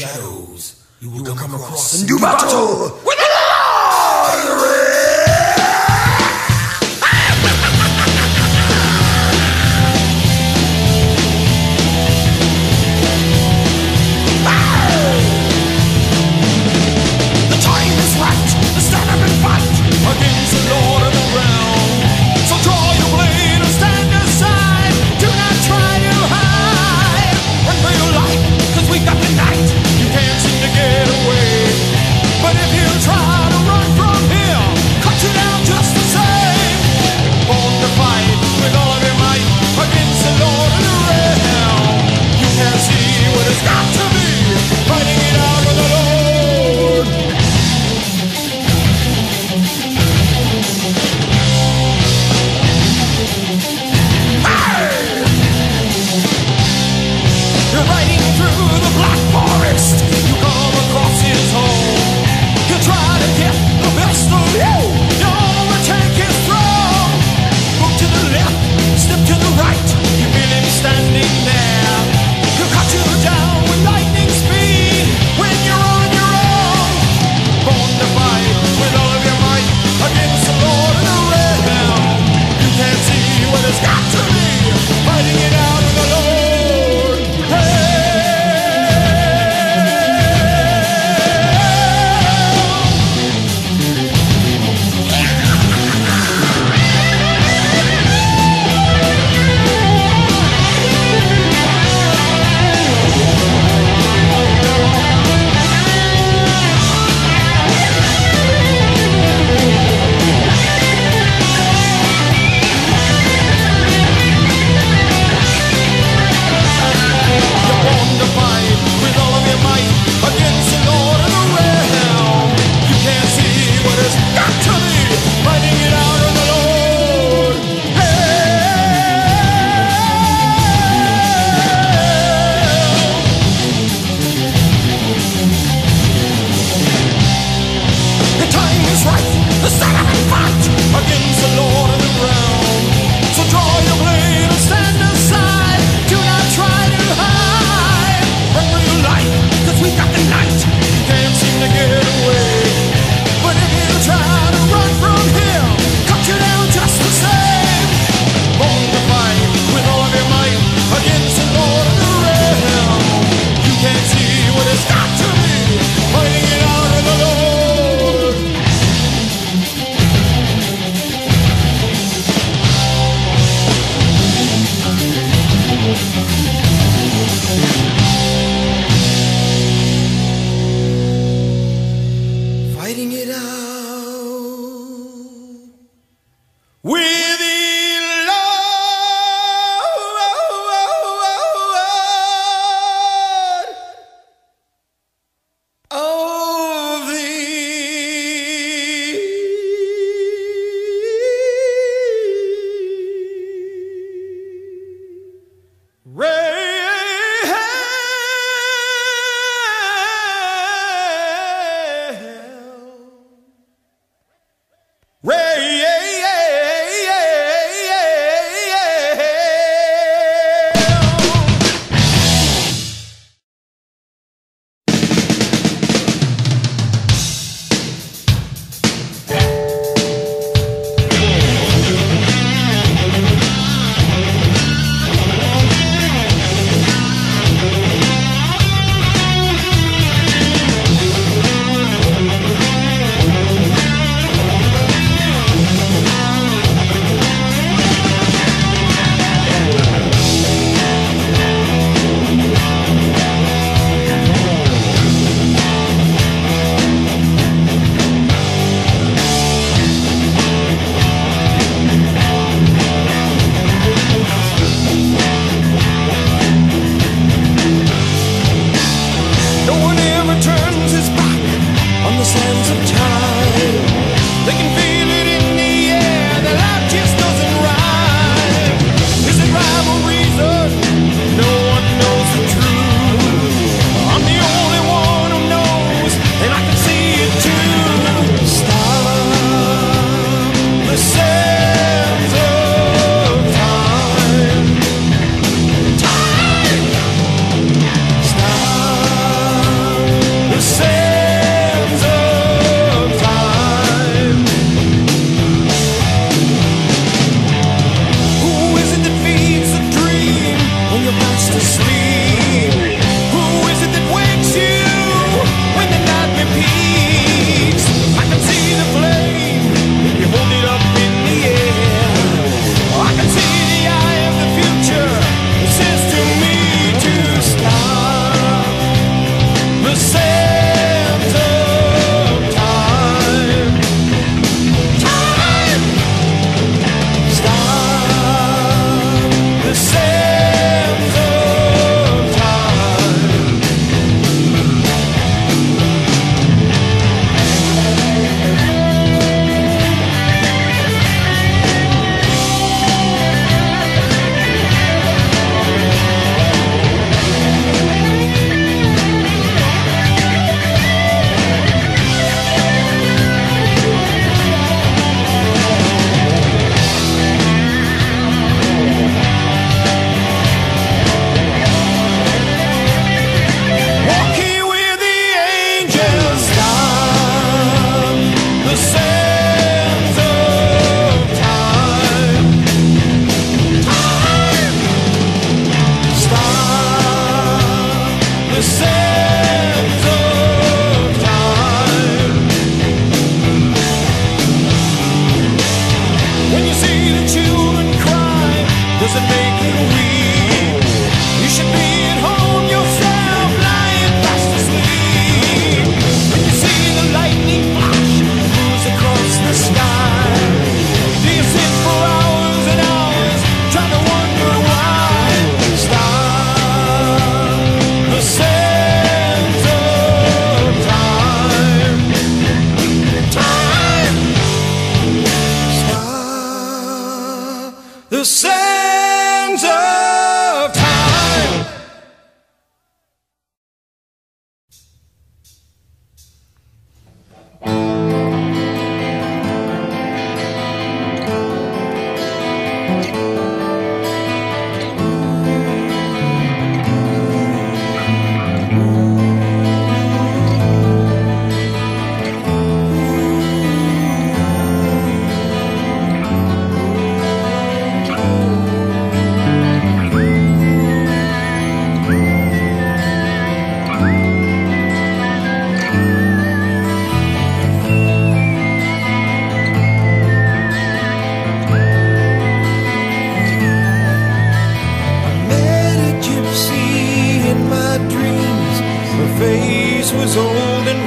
shadows, you will come across and do battle with the against the Lord of the realm. So draw your blade and stand aside. Do not try to hide. Run for your life, 'cause we got the night. You can't seem to get away. But if you try to run from him, cut you down just the same. Born to fight with all of your might against the Lord of the realm. You can't see what it's got to be. Fighting it out with the Lord. You're riding through the black forest. You come across his home. You try to get the best of you. You overtake his throne. Move to the left, step to the right. You feel him standing there. You cut you down with lightning speed when you're on your own. Born to fight with all of your might against the Lord of the realm. You can't see what it's got to be. Fighting it out with the Lord.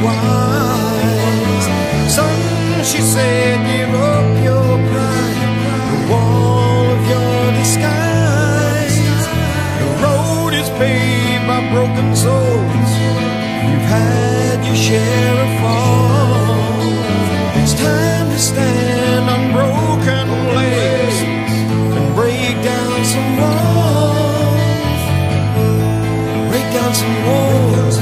wise. Son, she said, give up your pride, the wall of your disguise. The road is paved by broken souls. You've had your share of fall. It's time to stand on broken legs and break down some walls. Break down some walls.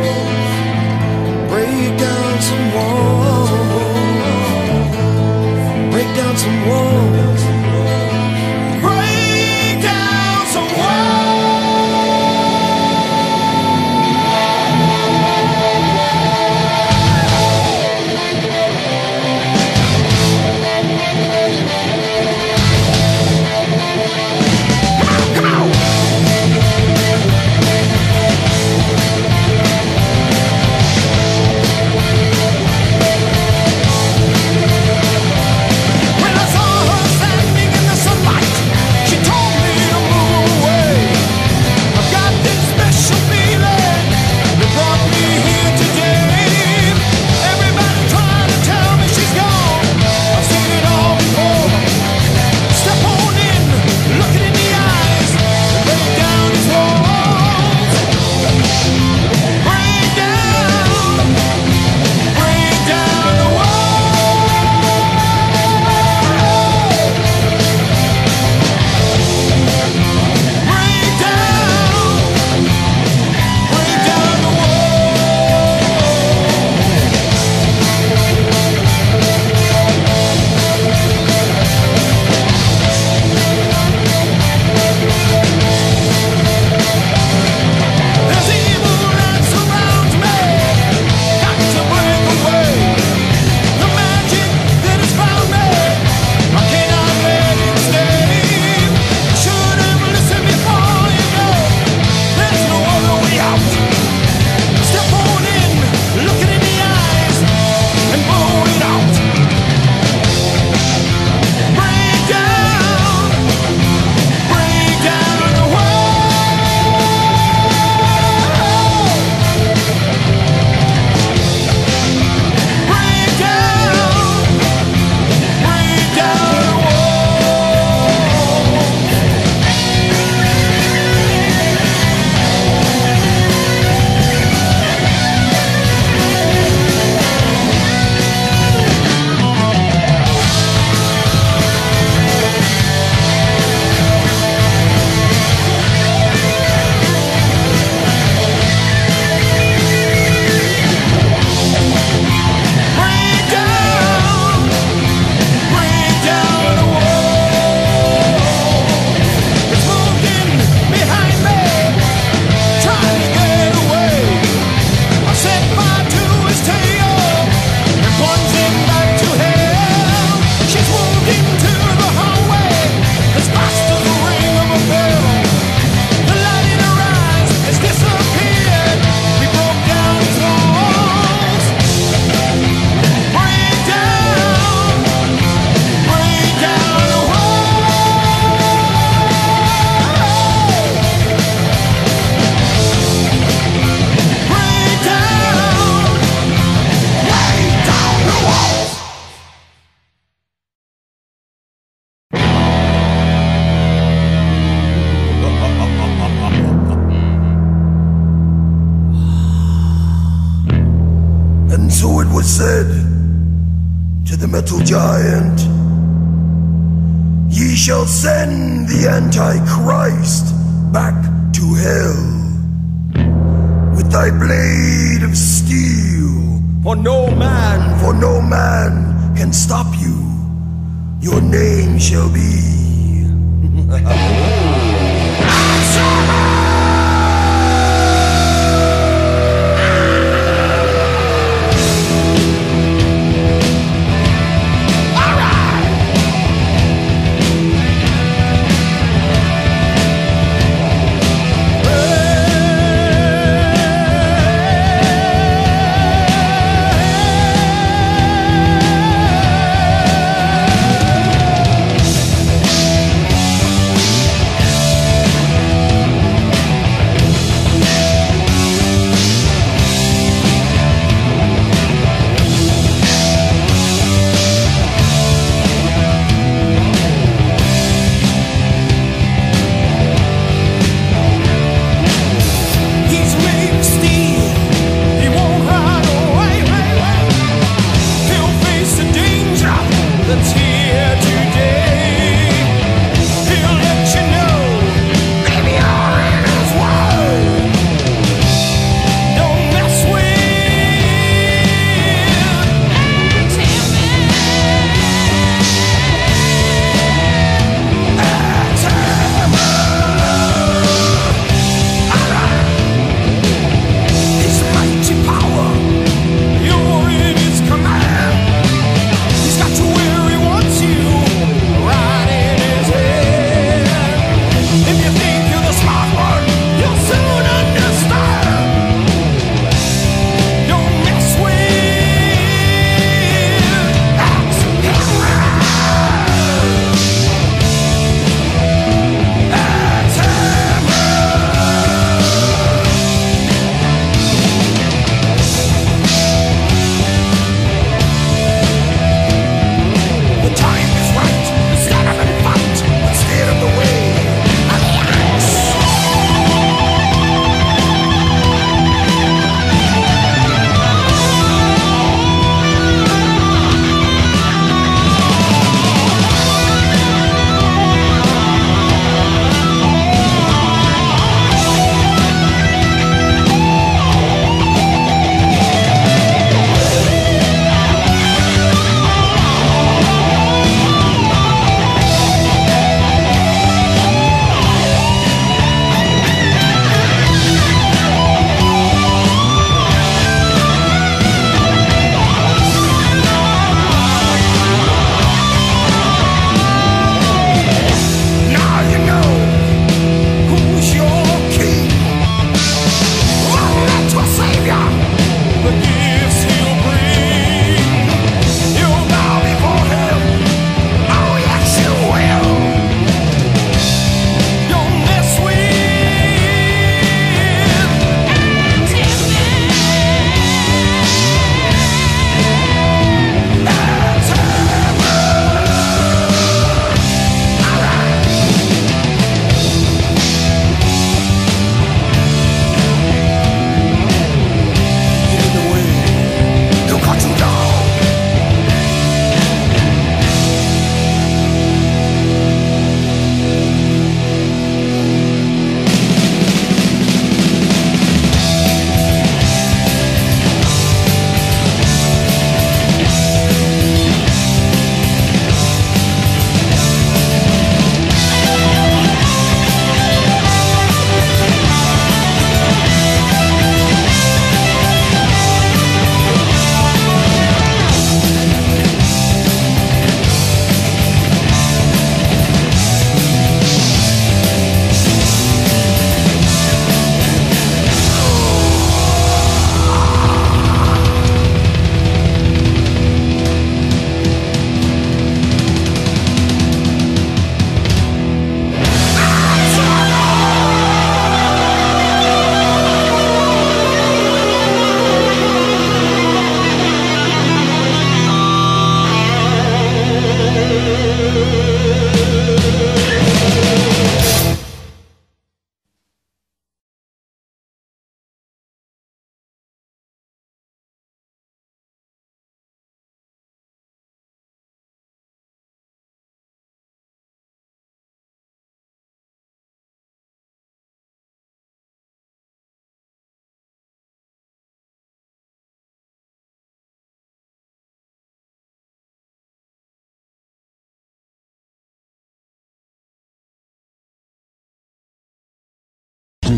Break down some walls. Break down some walls. Break down some walls. Was said to the metal giant, ye shall send the Antichrist back to hell with thy blade of steel, for no man can stop you. Your name shall be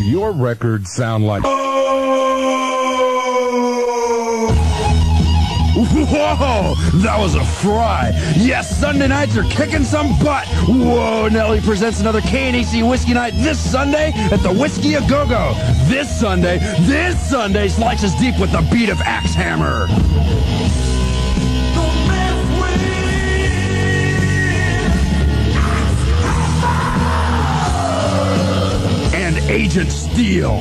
your records sound like? Whoa, that was a fry. Yes, Sunday nights are kicking some butt. Whoa, Nelly presents another KNAC Whiskey Night this Sunday at the Whiskey A Go-Go. This Sunday slices deep with the beat of Axe Hammer. And Agent Steel.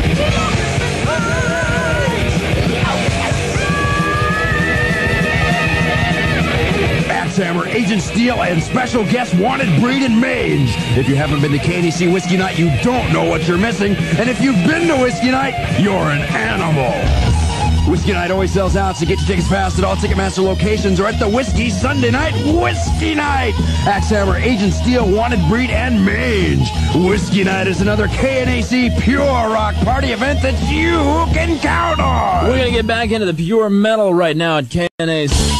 Axe Hammer, Agent Steel, and special guest Wanted Breed and Mange. If you haven't been to KNAC Whiskey Night, you don't know what you're missing. And if you've been to Whiskey Night, you're an animal. Whiskey Night always sells out, so get your tickets fast at all Ticketmaster locations or at the Whiskey Sunday Night Whiskey Night. Axe Hammer, Agent Steel, Wanted Breed, and Mange. Whiskey Night is another KNAC Pure Rock party event that you can count on. We're going to get back into the pure metal right now at KNAC.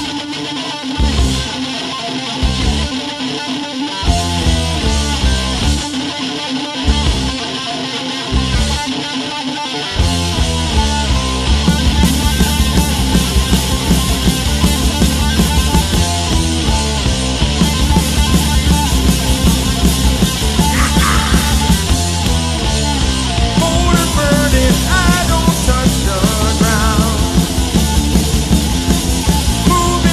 I don't touch the ground. Moving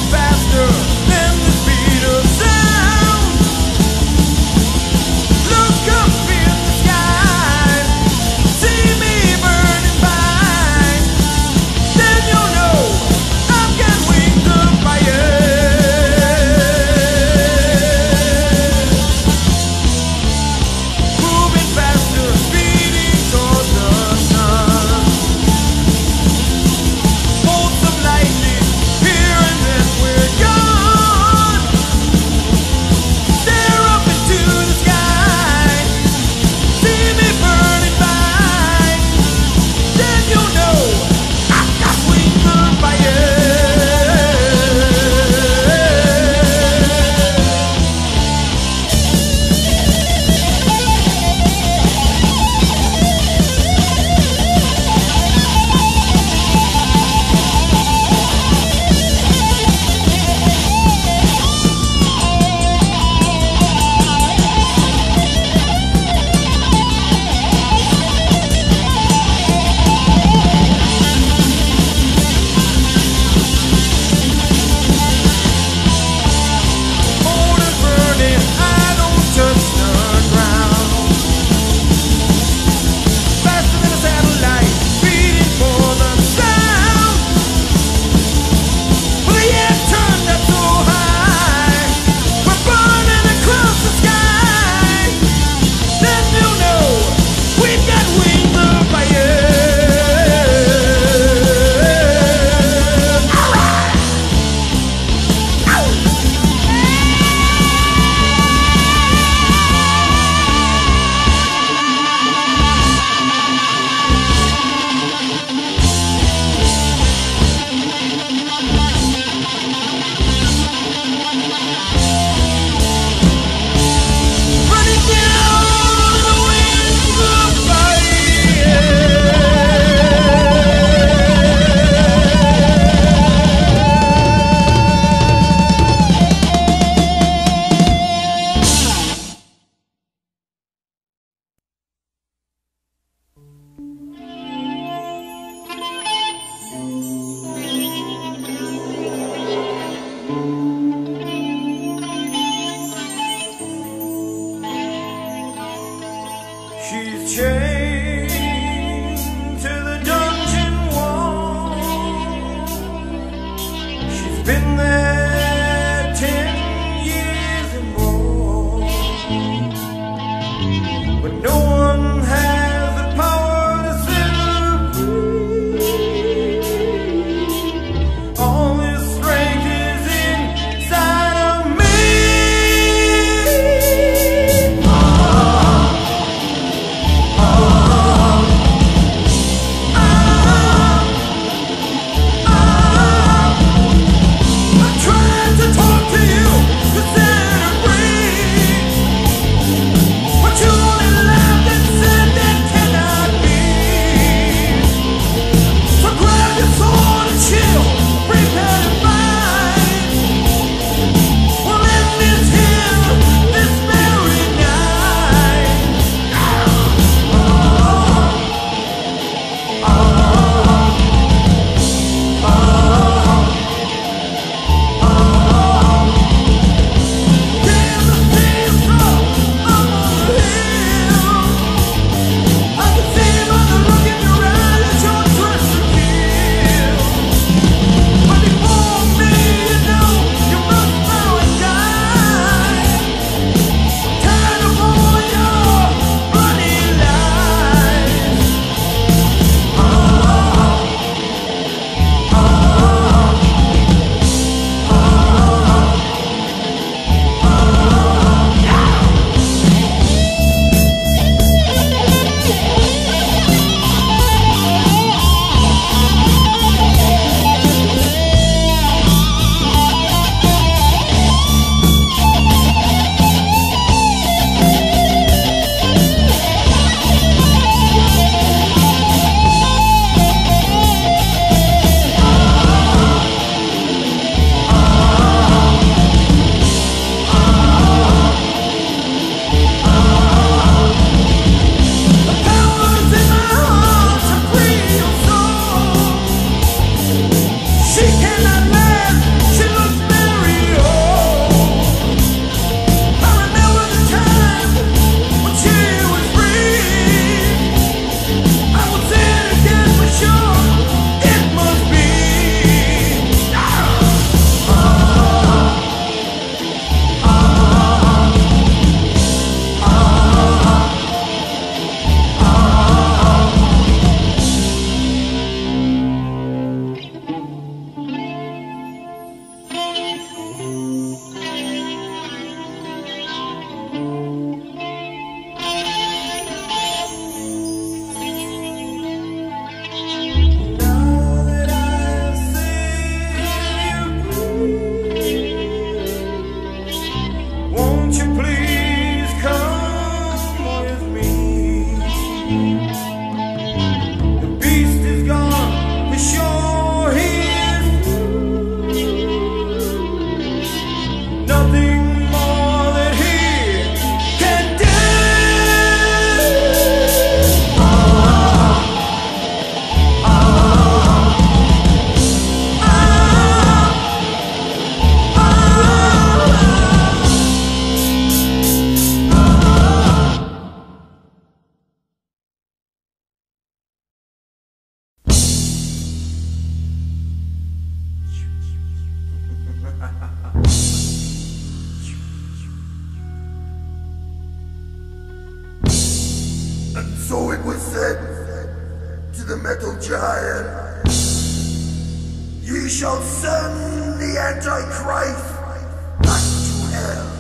And so it was said to the metal giant, ye shall send the Antichrist back to hell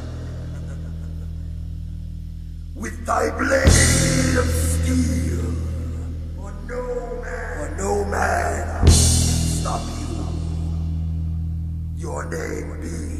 with thy blade of steel, for no man can stop you. Your name be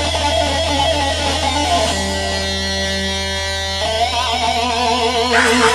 Hey!